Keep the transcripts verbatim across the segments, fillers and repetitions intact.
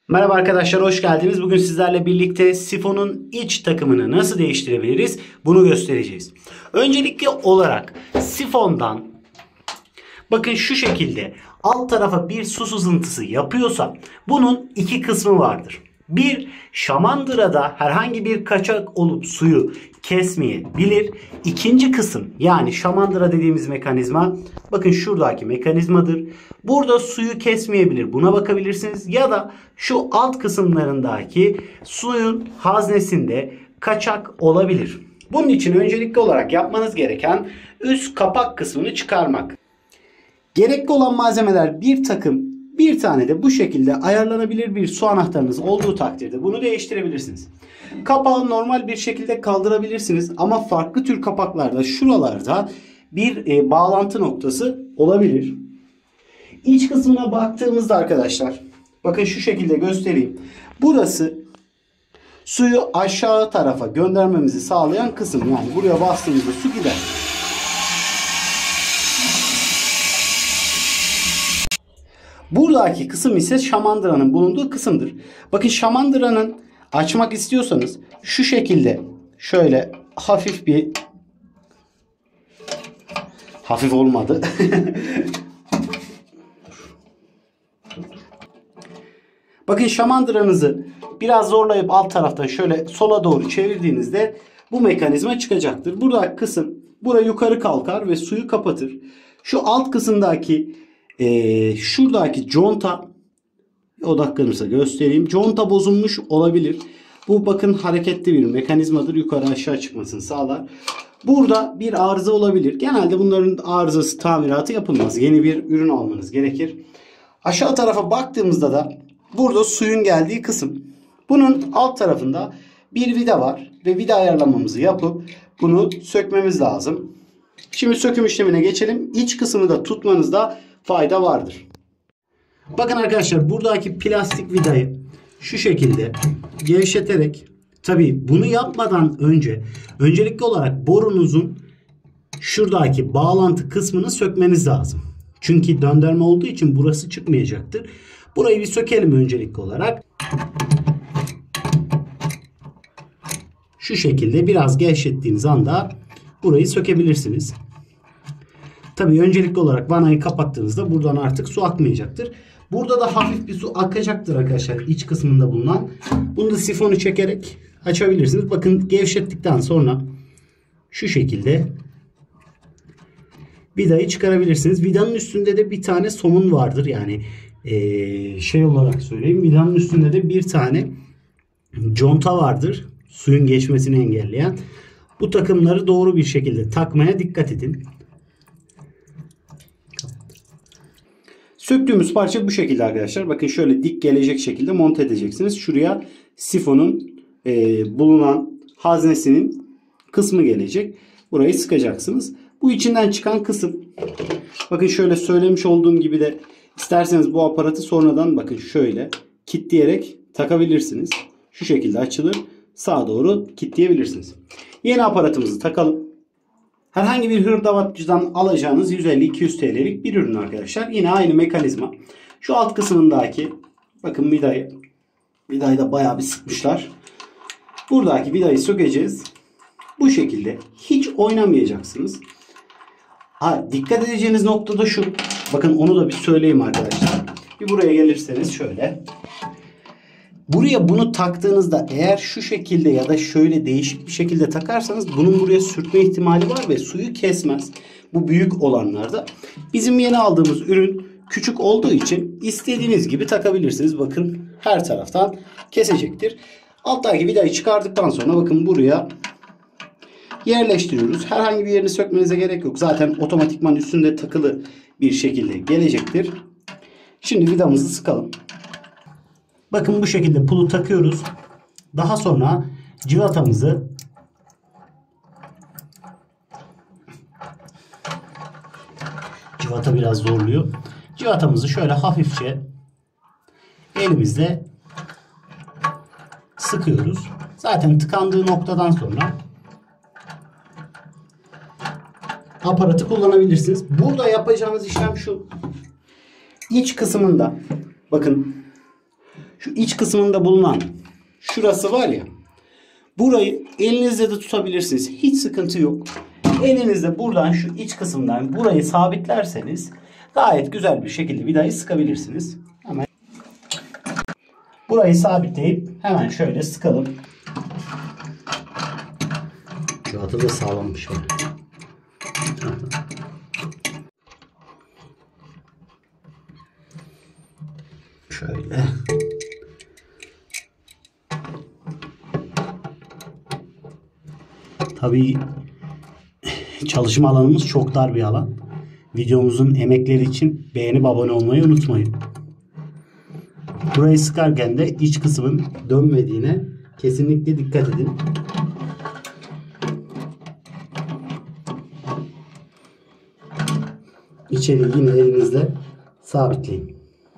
Merhaba arkadaşlar, hoş geldiniz. Bugün sizlerle birlikte sifonun iç takımını nasıl değiştirebiliriz bunu göstereceğiz. Öncelikli olarak sifondan bakın şu şekilde alt tarafa bir su sızıntısı yapıyorsa bunun iki kısmı vardır. Bir, şamandırada herhangi bir kaçak olup suyu kesmeyebilir. İkinci kısım, yani şamandıra dediğimiz mekanizma bakın şuradaki mekanizmadır. Burada suyu kesmeyebilir. Buna bakabilirsiniz. Ya da şu alt kısımlarındaki suyun haznesinde kaçak olabilir. Bunun için öncelikli olarak yapmanız gereken üst kapak kısmını çıkarmak. Gerekli olan malzemeler bir takım, bir tane de bu şekilde ayarlanabilir bir su anahtarınız olduğu takdirde bunu değiştirebilirsiniz. Kapağı normal bir şekilde kaldırabilirsiniz ama farklı tür kapaklarda şuralarda bir e, bağlantı noktası olabilir. İç kısmına baktığımızda arkadaşlar bakın şu şekilde göstereyim. Burası suyu aşağı tarafa göndermemizi sağlayan kısım, yani buraya bastığımızda su gider. Buradaki kısım ise şamandıranın bulunduğu kısımdır. Bakın şamandıranın açmak istiyorsanız şu şekilde şöyle hafif bir hafif olmadı. Bakın şamandıranızı biraz zorlayıp alt taraftan şöyle sola doğru çevirdiğinizde bu mekanizma çıkacaktır. Buradaki kısım buraya yukarı kalkar ve suyu kapatır. Şu alt kısımdaki Ee, şuradaki conta, odaklanırsa göstereyim. Conta bozulmuş olabilir. Bu bakın hareketli bir mekanizmadır. Yukarı aşağı çıkmasını sağlar. Burada bir arıza olabilir. Genelde bunların arızası, tamiratı yapılmaz. Yeni bir ürün almanız gerekir. Aşağı tarafa baktığımızda da burada suyun geldiği kısım. Bunun alt tarafında bir vida var ve vida ayarlamamızı yapıp bunu sökmemiz lazım. Şimdi söküm işlemine geçelim. İç kısmını da tutmanızda fayda vardır. Bakın arkadaşlar, buradaki plastik vidayı şu şekilde gevşeterek, tabi bunu yapmadan önce öncelikli olarak borunuzun şuradaki bağlantı kısmını sökmeniz lazım. Çünkü döndürme olduğu için burası çıkmayacaktır. Burayı bir sökelim öncelikli olarak. Şu şekilde biraz gevşettiğiniz anda burayı sökebilirsiniz. Tabii öncelikli olarak vanayı kapattığınızda buradan artık su akmayacaktır. Burada da hafif bir su akacaktır arkadaşlar, iç kısmında bulunan. Bunu da sifonu çekerek açabilirsiniz. Bakın gevşettikten sonra şu şekilde vidayı çıkarabilirsiniz. Vidanın üstünde de bir tane somun vardır. Yani ee, şey olarak söyleyeyim. Vidanın üstünde de bir tane conta vardır. Suyun geçmesini engelleyen. Bu takımları doğru bir şekilde takmaya dikkat edin. Söktüğümüz parça bu şekilde arkadaşlar. Bakın şöyle dik gelecek şekilde monte edeceksiniz. Şuraya sifonun e, bulunan haznesinin kısmı gelecek. Burayı sıkacaksınız. Bu içinden çıkan kısım. Bakın şöyle söylemiş olduğum gibi de isterseniz bu aparatı sonradan bakın şöyle kilitleyerek takabilirsiniz. Şu şekilde açılır. Sağa doğru kilitleyebilirsiniz. Yeni aparatımızı takalım. Herhangi bir hırdavatçıdan alacağınız yüz elli iki yüz T L'lik bir ürün arkadaşlar. Yine aynı mekanizma. Şu alt kısmındaki bakın vidayı vidayı da bayağı bir sıkmışlar. Buradaki vidayı sökeceğiz. Bu şekilde hiç oynamayacaksınız. Ha, dikkat edeceğiniz nokta da şu. Bakın onu da bir söyleyeyim arkadaşlar. Bir buraya gelirseniz şöyle. Buraya bunu taktığınızda eğer şu şekilde ya da şöyle değişik bir şekilde takarsanız bunun buraya sürtme ihtimali var ve suyu kesmez. Bu büyük olanlarda. Bizim yeni aldığımız ürün küçük olduğu için istediğiniz gibi takabilirsiniz. Bakın her taraftan kesecektir. Alttaki vidayı çıkardıktan sonra bakın buraya yerleştiriyoruz. Herhangi bir yerini sökmenize gerek yok. Zaten otomatikman üstünde takılı bir şekilde gelecektir. Şimdi vidamızı sıkalım. Bakın bu şekilde pulu takıyoruz. Daha sonra cıvatamızı cıvata biraz zorluyor. Cıvatamızı şöyle hafifçe elimizle sıkıyoruz. Zaten tıkandığı noktadan sonra aparatı kullanabilirsiniz. Burada yapacağınız işlem şu. İç kısmında bakın şu iç kısmında bulunan şurası var ya, burayı elinizle de tutabilirsiniz. Hiç sıkıntı yok. Elinizle buradan şu iç kısımdan burayı sabitlerseniz gayet güzel bir şekilde vidayı sıkabilirsiniz. Hemen burayı sabitleyip hemen şöyle sıkalım. Şu atı da sağlammış. Şöyle. Tabii çalışma alanımız çok dar bir alan. Videomuzun emekleri için beğenip abone olmayı unutmayın. Burayı sıkarken de iç kısmın dönmediğine kesinlikle dikkat edin. İçeriği yine elinizle sabitleyin.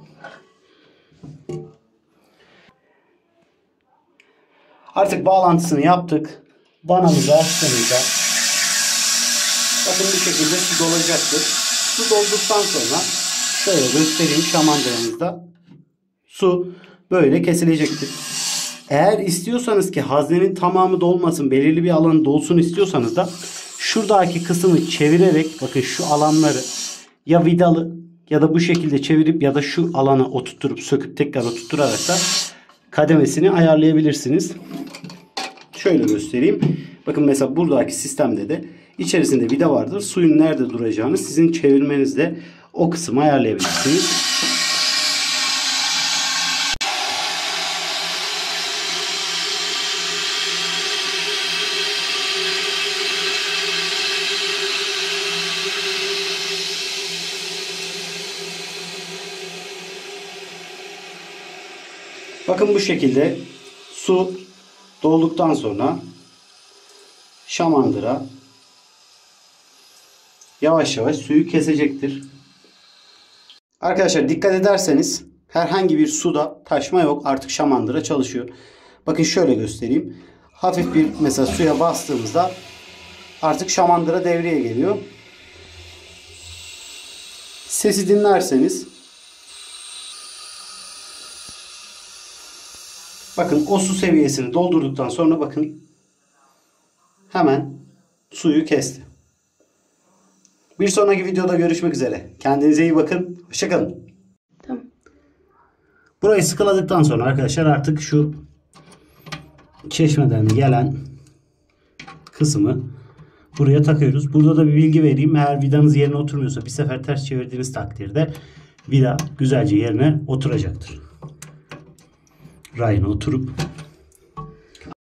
Artık bağlantısını yaptık. Vanamızı açtığımızda bakın bu şekilde su dolacaktır. Su dolduktan sonra şöyle göstereyim, şamandıramızda su böyle kesilecektir. Eğer istiyorsanız ki haznenin tamamı dolmasın, belirli bir alanı dolsun istiyorsanız da şuradaki kısmı çevirerek bakın şu alanları ya vidalı ya da bu şekilde çevirip ya da şu alana oturtturup söküp tekrar oturtturarak da kademesini ayarlayabilirsiniz. Şöyle göstereyim. Bakın mesela buradaki sistemde de içerisinde vida vardır. Suyun nerede duracağını sizin çevirmenizle o kısmı ayarlayabilirsiniz. Bakın bu şekilde su dolduktan sonra şamandıra yavaş yavaş suyu kesecektir. Arkadaşlar dikkat ederseniz herhangi bir suda taşma yok. Artık şamandıra çalışıyor. Bakın şöyle göstereyim. Hafif bir mesela suya bastığımızda artık şamandıra devreye geliyor. Sesi dinlerseniz bakın o su seviyesini doldurduktan sonra bakın hemen suyu kesti. Bir sonraki videoda görüşmek üzere. Kendinize iyi bakın. Hoşça kalın. Tamam. Burayı sıkıladıktan sonra arkadaşlar artık şu çeşmeden gelen kısmı buraya takıyoruz. Burada da bir bilgi vereyim. Eğer vidanız yerine oturmuyorsa bir sefer ters çevirdiğiniz takdirde vida güzelce yerine oturacaktır. Rayına oturup